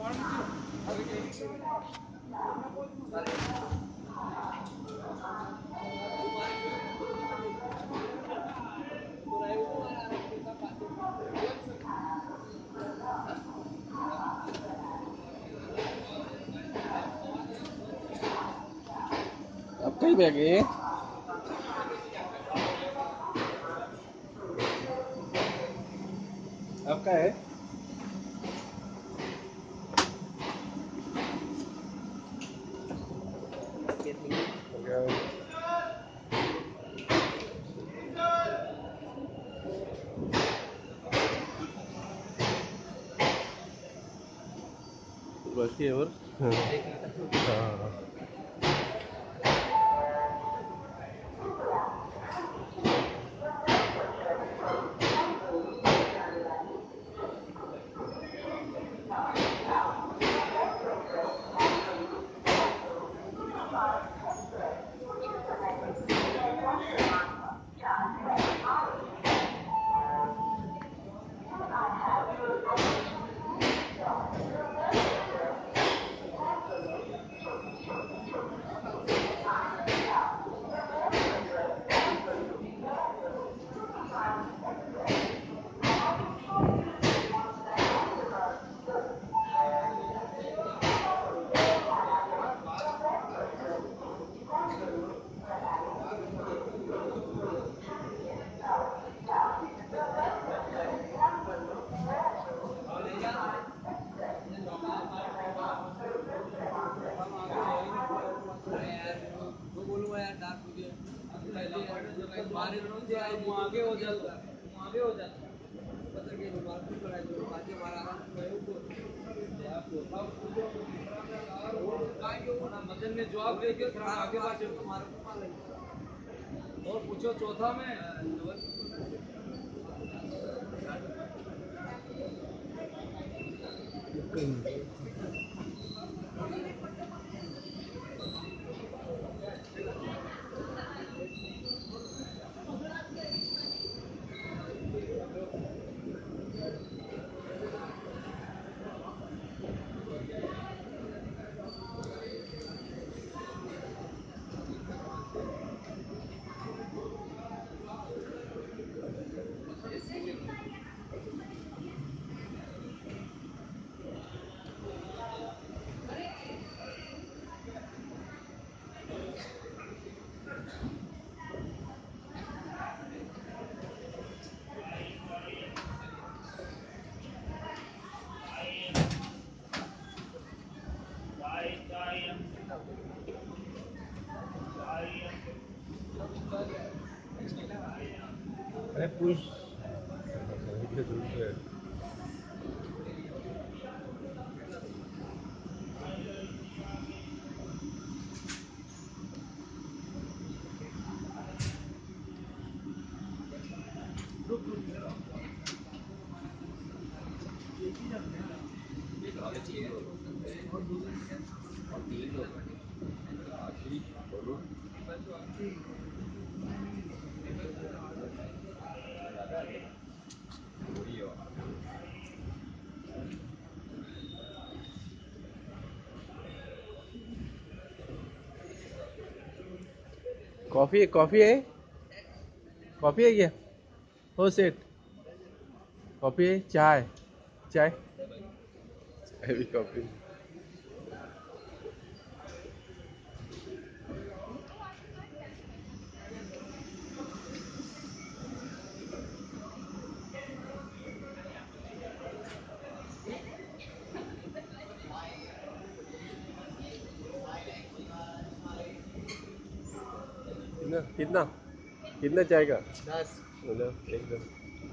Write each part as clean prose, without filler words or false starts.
अब कई बैग है ये? आपका है? बाकी है और हाँ हाँ मदन ने जवाब दे के थोड़ा आगे बात और पूछो चौथा में अरे पुश कॉफी कॉफी है? कॉफी है क्या? हो सेठ कॉफी है? चाय चाय चाय भी कॉफी कितना कितना कितना चाय का? 10 मतलब एकदम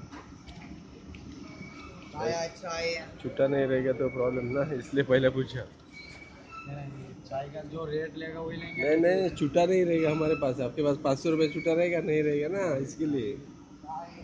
चाय छुट्टा नहीं रहेगा तो प्रॉब्लम ना, इसलिए पहले पूछा। चाय का जो रेट लेगा वही लेंगे। नहीं नहीं छुट्टा नहीं रहेगा हमारे पास, आपके पास 500 रुपये छुट्टा रहेगा नहीं रहेगा ना, इसके लिए।